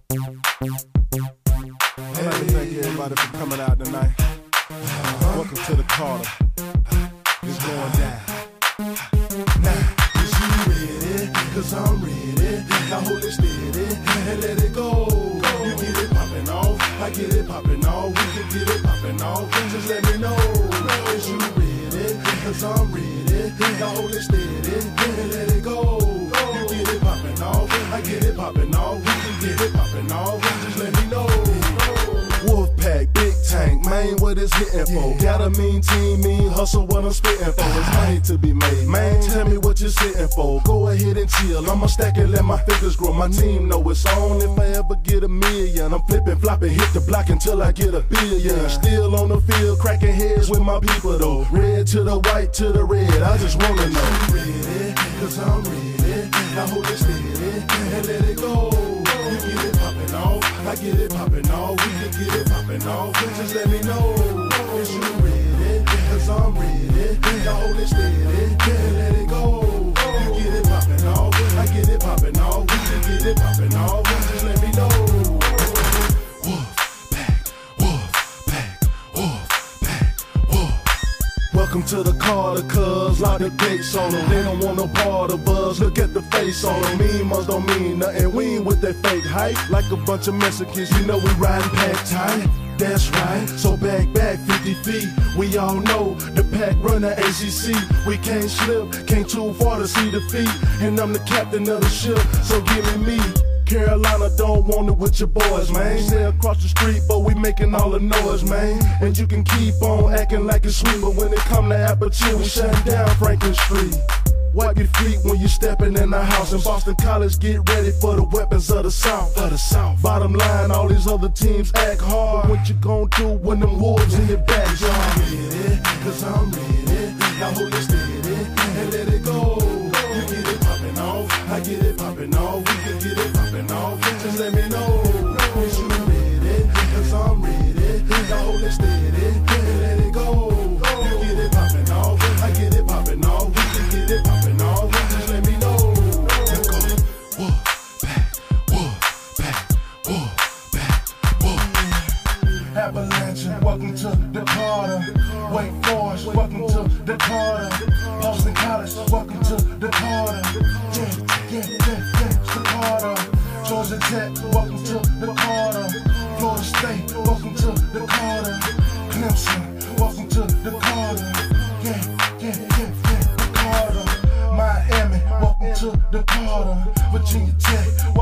I'd like to thank everybody for coming out tonight. Welcome to the Carter. It's going down. Now, is you ready? Cause I'm ready. Now hold it steady and let it go. You get it poppin' off, I get it poppin' off. We can get it poppin' off, just let me know. Is you ready? Cause I'm ready. Now hold it steady and let it go. You get it poppin' off, I get it poppin' off. We can get it poppin' off, just let me know. Wolfpack, big tank, man, what it's hitting for? Got a mean team, mean hustle, what I'm spitting for. It's money to be made, man, tell me what you're sitting for. Go ahead and chill, I'ma stack it, let my fingers grow. My team know it's on, if I ever get a million I'm flipping, flopping, hit the block until I get a billion. Still on the field, cracking heads with my people though. Red to the white to the red, I just wanna know. You ready? Cause I'm ready. Now hold it steady and let it go. You get it poppin' off, I get it poppin' off. We can get it poppin' off, just let me know. Is you ready? Cause I'm ready. Now hold it steady and let it go. You get it poppin' off, I get it poppin' off. We can get it poppin' off, just let me know. Welcome to the Carter, cuz lock the gates on them. They don't want no part of us, look at the face on them. Mean ones don't mean nothing, we ain't with that fake hype. Like a bunch of Mexicans, you know we riding pack tight. That's right, so back 50 feet. We all know the pack run the ACC. We can't slip, can't too far to see the feet. And I'm the captain of the ship, so give me. Carolina don't want it with your boys, man. Stay across the street, but we making all the noise, man. And you can keep on acting like it's sweet, but when it come to Aperture, we shutting down Franklin Street. Wipe your feet when you stepping in the house. In Boston College, get ready for the weapons of the South. Bottom line, all these other teams act hard. What you gonna do when them wolves in your backyard? I'm ready, cause I'm ready. Now hold it steady and let it go. You get it poppin' off, I get it poppin' off. We can get it poppin' off, just let me know. Is you ready? Cause I'm ready. Now hold it steady and let it go. You get it poppin' off, I get it poppin' off. We can get it poppin' off, just let me know. Appalachian, welcome to the Carter. Wake Forest, welcome to the Carter. Boston College, welcome to the Carter. Yeah, it's the Carter. Georgia Tech, welcome to the Carter. Florida State, welcome to the Carter. Clemson, welcome to the Carter. Yeah, the Carter. Miami, welcome to the Carter. Virginia Tech,